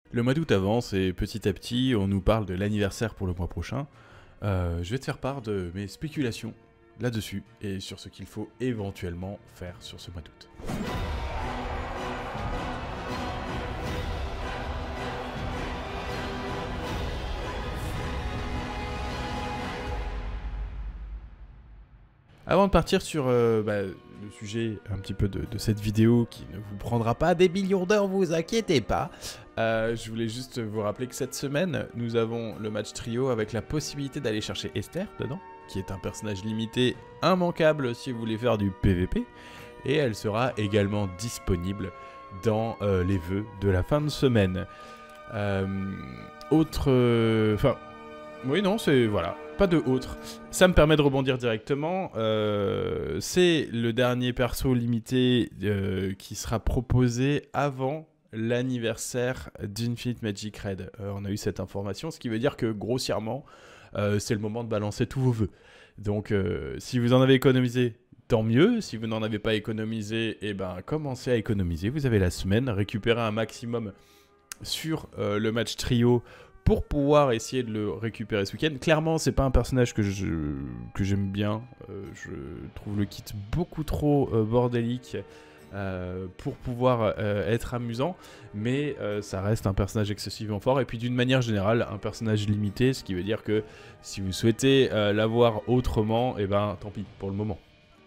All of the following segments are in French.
Le mois d'août avance et petit à petit, on nous parle de l'anniversaire pour le mois prochain. Je vais te faire part de mes spéculations là-dessus et sur ce qu'il faut éventuellement faire sur ce mois d'août. Avant de partir sur le sujet un petit peu de cette vidéo qui ne vous prendra pas des millions d'heures, vous inquiétez pas. Je voulais juste vous rappeler que cette semaine, nous avons le match trio avec la possibilité d'aller chercher Esther dedans, qui est un personnage limité immanquable si vous voulez faire du PVP. Et elle sera également disponible dans les vœux de la fin de semaine. Oui, non, c'est... Voilà. Pas de autre. Ça me permet de rebondir directement. C'est le dernier perso limité qui sera proposé avant l'anniversaire d'Infinite Magic Red. On a eu cette information, ce qui veut dire que grossièrement, c'est le moment de balancer tous vos vœux. Donc, si vous en avez économisé, tant mieux. Si vous n'en avez pas économisé, eh ben, commencez à économiser. Vous avez la semaine, récupérez un maximum sur le match trio pour pouvoir essayer de le récupérer ce week-end. Clairement, c'est pas un personnage que j'aime bien. Je trouve le kit beaucoup trop bordélique pour pouvoir être amusant, mais ça reste un personnage excessivement fort. Et puis d'une manière générale, un personnage limité, ce qui veut dire que si vous souhaitez l'avoir autrement, eh ben tant pis pour le moment.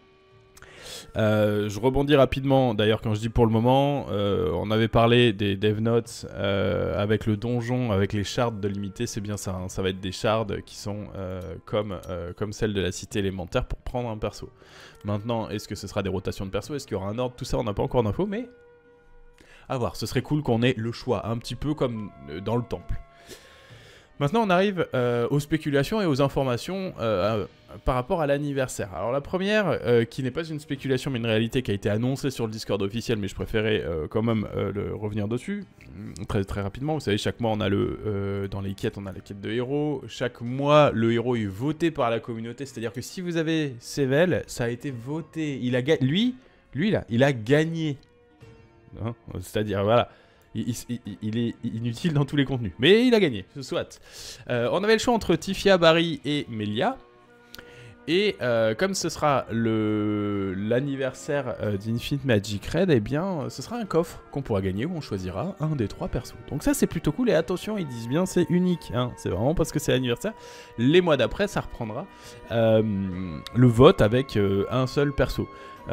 Je rebondis rapidement, d'ailleurs quand je dis pour le moment, on avait parlé des dev notes avec le donjon, avec les shards de limité, c'est bien ça, hein, ça va être des shards qui sont comme celle de la cité élémentaire pour prendre un perso. Maintenant, est-ce que ce sera des rotations de perso, est-ce qu'il y aura un ordre, tout ça on n'a pas encore d'infos, mais à voir, ce serait cool qu'on ait le choix, un petit peu comme dans le temple. Maintenant, on arrive aux spéculations et aux informations par rapport à l'anniversaire. Alors la première, qui n'est pas une spéculation mais une réalité qui a été annoncée sur le Discord officiel, mais je préférais quand même revenir dessus très, très rapidement. Vous savez, chaque mois, on a dans les quêtes, on a la quête de héros. Chaque mois, le héros est voté par la communauté. C'est-à-dire que si vous avez Sevel, ça a été voté. Lui là, il a gagné. Hein, c'est-à-dire, voilà. Il est inutile dans tous les contenus. Mais il a gagné, soit. On avait le choix entre Tifia, Barry et Melia. Et comme ce sera l'anniversaire d'Infinite Magic Red, eh bien, ce sera un coffre qu'on pourra gagner où on choisira un des 3 persos. Donc ça, c'est plutôt cool. Et attention, ils disent bien, c'est unique. Hein. C'est vraiment parce que c'est l'anniversaire. Les mois d'après, ça reprendra le vote avec un seul perso.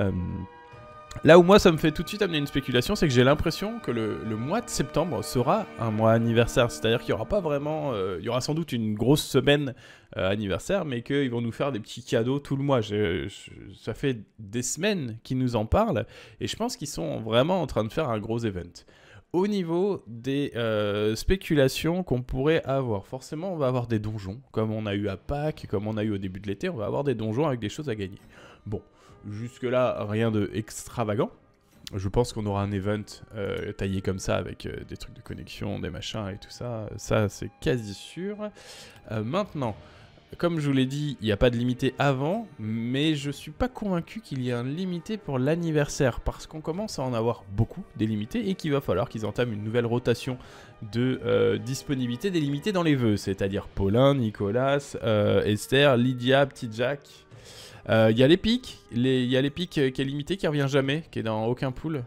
Là où moi ça me fait tout de suite amener une spéculation, c'est que j'ai l'impression que le mois de septembre sera un mois anniversaire. C'est-à-dire qu'il n'y aura pas vraiment... il y aura sans doute une grosse semaine anniversaire, mais qu'ils vont nous faire des petits cadeaux tout le mois. Ça fait des semaines qu'ils nous en parlent, et je pense qu'ils sont vraiment en train de faire un gros event. Au niveau des spéculations qu'on pourrait avoir, forcément on va avoir des donjons, comme on a eu à Pâques, comme on a eu au début de l'été, on va avoir des donjons avec des choses à gagner. Bon. Jusque-là, rien de extravagant. Je pense qu'on aura un event taillé comme ça avec des trucs de connexion, des machins et tout ça. Ça, c'est quasi sûr. Maintenant, comme je vous l'ai dit, il n'y a pas de limité avant, mais je suis pas convaincu qu'il y ait un limité pour l'anniversaire parce qu'on commence à en avoir beaucoup des limités et qu'il va falloir qu'ils entament une nouvelle rotation de disponibilité des limités dans les vœux, c'est-à-dire Paulin, Nicolas, Esther, Lydia, Petit Jack. Il y a l'Epic, qui est limité, qui revient jamais, qui est dans aucun pool.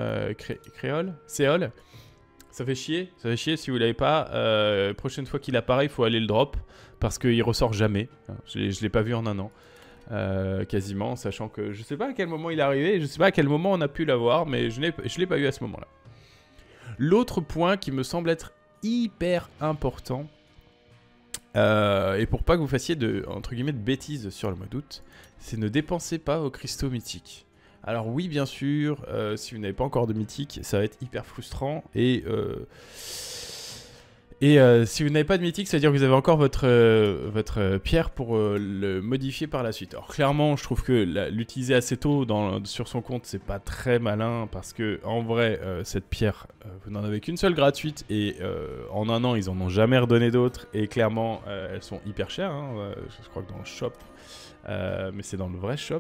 Céol. Ça fait chier si vous l'avez pas. Prochaine fois qu'il apparaît, il faut aller le drop, parce qu'il ressort jamais. Je l'ai pas vu en un an, quasiment, sachant que je sais pas à quel moment il est arrivé, je sais pas à quel moment on a pu l'avoir, mais je l'ai pas eu à ce moment-là. L'autre point qui me semble être hyper important, et pour pas que vous fassiez entre guillemets de bêtises sur le mois d'août, c'est ne dépensez pas vos cristaux mythiques. Alors oui, bien sûr, si vous n'avez pas encore de mythique, ça va être hyper frustrant. Et si vous n'avez pas de mythique, ça veut dire que vous avez encore votre pierre pour le modifier par la suite. Alors clairement, je trouve que l'utiliser assez tôt sur son compte, c'est pas très malin. Parce que en vrai, cette pierre, vous n'en avez qu'une seule gratuite. Et en un an, ils en ont jamais redonné d'autres. Et clairement, elles sont hyper chères. Hein, je crois que dans le shop... mais c'est dans le vrai shop.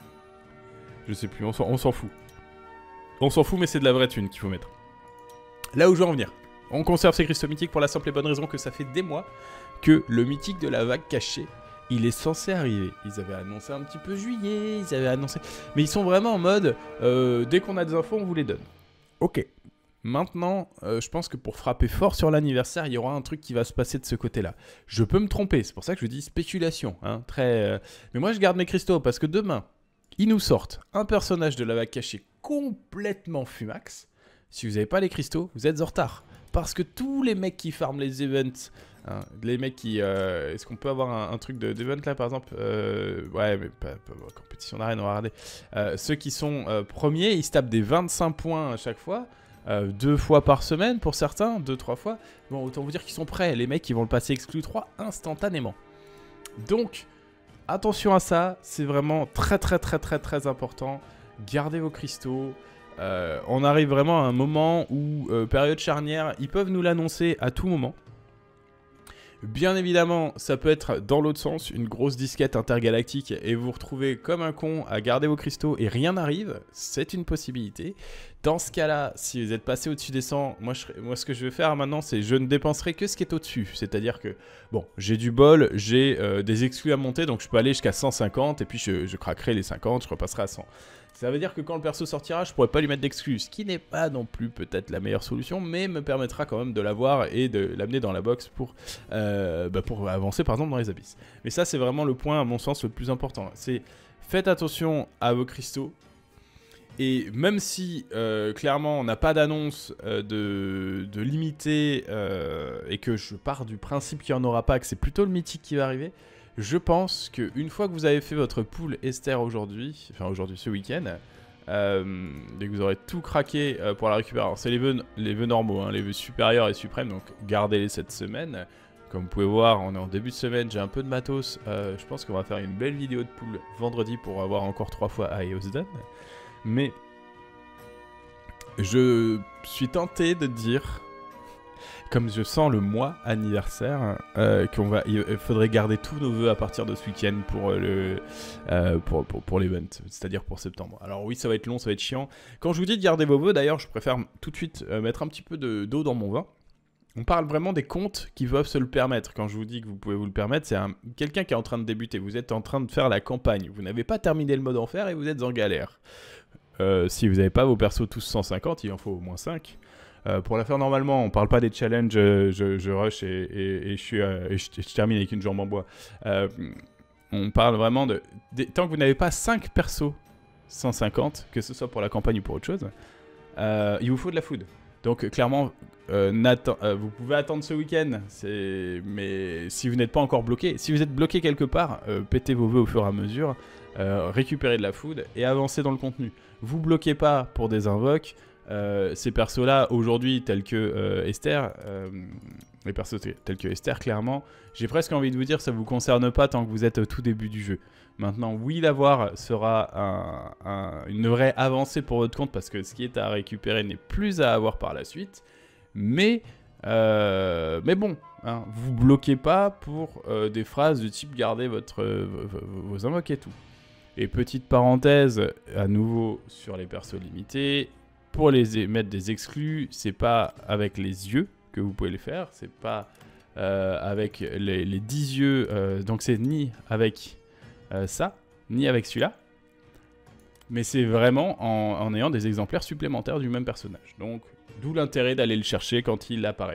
Je sais plus, on s'en fout. On s'en fout, mais c'est de la vraie thune qu'il faut mettre. Là où je veux en venir, on conserve ces cristaux mythiques pour la simple et bonne raison que ça fait des mois que le mythique de la vague cachée, il est censé arriver. Ils avaient annoncé un petit peu juillet, ils avaient annoncé... Mais ils sont vraiment en mode, dès qu'on a des infos, on vous les donne. Ok. Maintenant, je pense que pour frapper fort sur l'anniversaire, il y aura un truc qui va se passer de ce côté-là. Je peux me tromper, c'est pour ça que je dis spéculation. Hein, mais moi, je garde mes cristaux parce que demain, ils nous sortent un personnage de la vague cachée complètement fumax. Si vous n'avez pas les cristaux, vous êtes en retard. Parce que tous les mecs qui farment les events, hein, les mecs qui... Est-ce qu'on peut avoir un truc d'event là par exemple ouais, mais pas compétition d'arène, on va regarder. Ceux qui sont premiers, ils se tapent des 25 points à chaque fois. 2 fois par semaine pour certains, 2-3 fois. Bon, autant vous dire qu'ils sont prêts. Les mecs, ils vont le passer exclu 3 instantanément. Donc, attention à ça. C'est vraiment très important. Gardez vos cristaux. On arrive vraiment à un moment où, période charnière, ils peuvent nous l'annoncer à tout moment. Bien évidemment, ça peut être dans l'autre sens, une grosse disquette intergalactique et vous vous retrouvez comme un con à garder vos cristaux et rien n'arrive, c'est une possibilité. Dans ce cas-là, si vous êtes passé au-dessus des 100, moi ce que je vais faire maintenant, c'est je ne dépenserai que ce qui est au-dessus. C'est-à-dire que, bon, j'ai du bol, j'ai des exclus à monter, donc je peux aller jusqu'à 150 et puis je craquerai les 50, je repasserai à 100. Ça veut dire que quand le perso sortira, je pourrais pas lui mettre d'exclus, ce qui n'est pas non plus peut-être la meilleure solution, mais me permettra quand même de l'avoir et de l'amener dans la box pour avancer par exemple dans les abysses. Mais ça c'est vraiment le point à mon sens le plus important. C'est faites attention à vos cristaux. Et même si clairement on n'a pas d'annonce de limité et que je pars du principe qu'il n'y en aura pas, que c'est plutôt le mythique qui va arriver, je pense qu'une fois que vous avez fait votre pool Esther aujourd'hui, enfin aujourd'hui ce week-end, dès que vous aurez tout craqué pour la récupérer, alors c'est les vœux normaux, hein, les vœux supérieurs et suprêmes, donc gardez-les cette semaine. Comme vous pouvez voir, on est en début de semaine, j'ai un peu de matos, je pense qu'on va faire une belle vidéo de pool vendredi pour avoir encore 3 fois Aios done. Mais je suis tenté de dire, comme je sens le mois anniversaire, il faudrait garder tous nos vœux à partir de ce week-end pour l'event, c'est-à-dire pour septembre. Alors oui, ça va être long, ça va être chiant. Quand je vous dis de garder vos vœux, d'ailleurs, je préfère tout de suite mettre un petit peu d'eau dans mon vin. On parle vraiment des comptes qui peuvent se le permettre. Quand je vous dis que vous pouvez vous le permettre, c'est quelqu'un qui est en train de débuter. Vous êtes en train de faire la campagne. Vous n'avez pas terminé le mode enfer et vous êtes en galère. Si vous n'avez pas vos persos tous 150, il en faut au moins 5. Pour la faire normalement, on parle pas des challenges, je rush et je termine avec une jambe en bois. On parle vraiment tant que vous n'avez pas 5 persos 150, que ce soit pour la campagne ou pour autre chose, il vous faut de la food. Donc clairement, vous pouvez attendre ce week-end, mais si vous n'êtes pas encore bloqué, si vous êtes bloqué quelque part, pétez vos vœux au fur et à mesure, récupérez de la food et avancez dans le contenu. Vous bloquez pas pour des invoques. Ces persos-là, aujourd'hui, tels que Esther, les persos tels que Esther, clairement, j'ai presque envie de vous dire, ça ne vous concerne pas tant que vous êtes au tout début du jeu. Maintenant, oui, l'avoir sera une vraie avancée pour votre compte parce que ce qui est à récupérer n'est plus à avoir par la suite. Mais bon, hein, vous bloquez pas pour des phrases du type gardez vos invoques et tout. Et petite parenthèse, à nouveau sur les persos limités, pour mettre des exclus, c'est pas avec les yeux que vous pouvez les faire, c'est pas avec les 10 yeux, donc c'est ni avec ça, ni avec celui-là, mais c'est vraiment en ayant des exemplaires supplémentaires du même personnage. Donc, d'où l'intérêt d'aller le chercher quand il apparaît.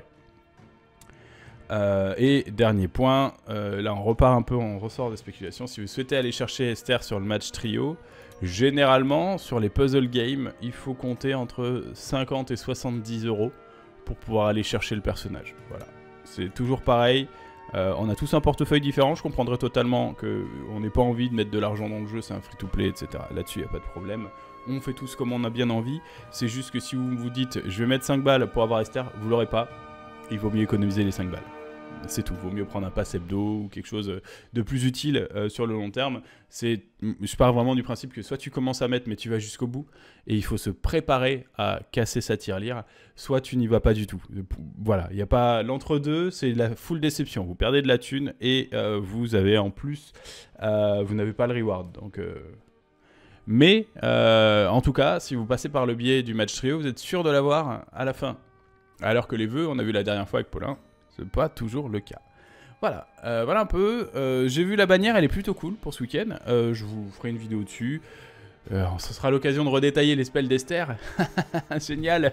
Et dernier point, là on repart un peu, on ressort des spéculations. Si vous souhaitez aller chercher Esther sur le match trio, généralement sur les puzzle games, il faut compter entre 50 et 70 € pour pouvoir aller chercher le personnage. Voilà, c'est toujours pareil. On a tous un portefeuille différent, je comprendrais totalement qu'on n'ait pas envie de mettre de l'argent dans le jeu, c'est un free-to-play, etc. Là-dessus, il n'y a pas de problème. On fait tous comme on a bien envie. C'est juste que si vous vous dites, je vais mettre 5 balles pour avoir Esther, vous l'aurez pas. Il vaut mieux économiser les 5 balles. C'est tout, vaut mieux prendre un pass hebdo ou quelque chose de plus utile sur le long terme. Je pars vraiment du principe que soit tu commences à mettre mais tu vas jusqu'au bout et il faut se préparer à casser sa tirelire, soit tu n'y vas pas du tout. Voilà, il n'y a pas l'entre-deux, c'est la full déception. Vous perdez de la thune et vous avez en plus, vous n'avez pas le reward. Donc, mais en tout cas, si vous passez par le biais du match trio, vous êtes sûr de l'avoir à la fin. Alors que les vœux, on a vu la dernière fois avec Paulin, c'est pas toujours le cas. Voilà, voilà un peu. J'ai vu la bannière, elle est plutôt cool pour ce week-end. Je vous ferai une vidéo dessus. Ce sera l'occasion de redétailler les spells d'Esther. Génial.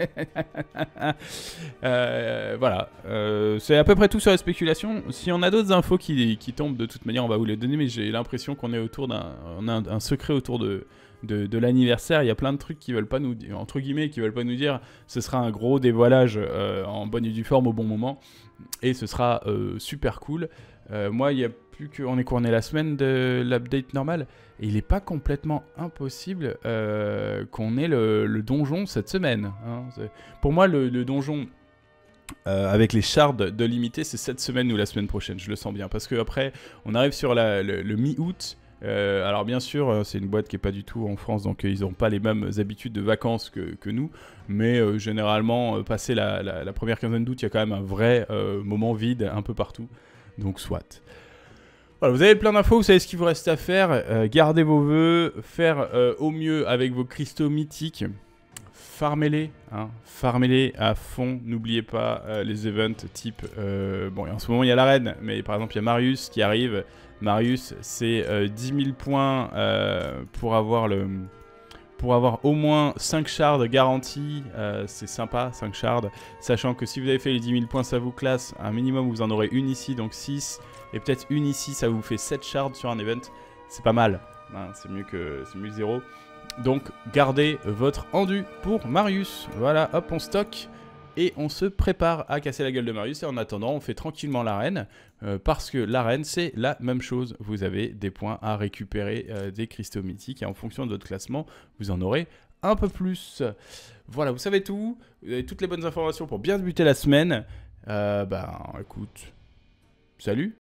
Voilà. C'est à peu près tout sur la spéculation. Si on a d'autres infos qui tombent, de toute manière, on va vous les donner. Mais j'ai l'impression qu'on est autour d'un... On a un secret autour de l'anniversaire. Il y a plein de trucs qui veulent pas nous dire, entre guillemets, qui veulent pas nous dire. Ce sera un gros dévoilage en bonne et due forme au bon moment. Et ce sera super cool. Moi, il y a plus que... On est couronné la semaine de l'update normal. Et il n'est pas complètement impossible qu'on ait le donjon cette semaine. Hein. Pour moi, le donjon avec les shards de limité, c'est cette semaine ou la semaine prochaine. Je le sens bien. Parce qu'après, on arrive sur le mi-août. Alors bien sûr, c'est une boîte qui n'est pas du tout en France, donc ils n'ont pas les mêmes habitudes de vacances que nous. Mais généralement, passé la première quinzaine d'août, il y a quand même un vrai moment vide un peu partout. Donc soit. Voilà, vous avez plein d'infos, vous savez ce qu'il vous reste à faire. Gardez vos vœux, faire au mieux avec vos cristaux mythiques. Farmez-les, hein, farmez-les à fond. N'oubliez pas les events type... bon, en ce moment, il y a l'arène, mais par exemple, il y a Marius qui arrive. Marius, c'est 10 000 points pour avoir au moins 5 shards garantis. C'est sympa, 5 shards. Sachant que si vous avez fait les 10 000 points, ça vous classe. Un minimum, vous en aurez une ici, donc 6. Et peut-être une ici, ça vous fait 7 shards sur un event. C'est pas mal. Hein, c'est mieux que 0. Donc, gardez votre endu pour Marius. Voilà, hop, on stocke. Et on se prépare à casser la gueule de Marius. Et en attendant, on fait tranquillement l'arène. Parce que l'arène, c'est la même chose. Vous avez des points à récupérer des cristaux mythiques. Et en fonction de votre classement, vous en aurez un peu plus. Voilà, vous savez tout. Vous avez toutes les bonnes informations pour bien débuter la semaine. Écoute, salut.